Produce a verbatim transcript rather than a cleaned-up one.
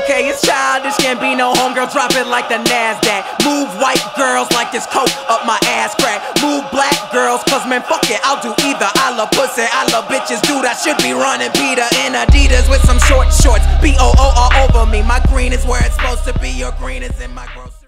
Okay, it's childish, can't be no homegirl, drop it like the NASDAQ. Move white girls like this coke up my ass crack. Move black girls, cause man fuck it, I'll do either. I love pussy, I love bitches, dude, I should be running Peter in Adidas with some short shorts. B O O all over me, my green is where it's supposed to be, your green is in my grocery.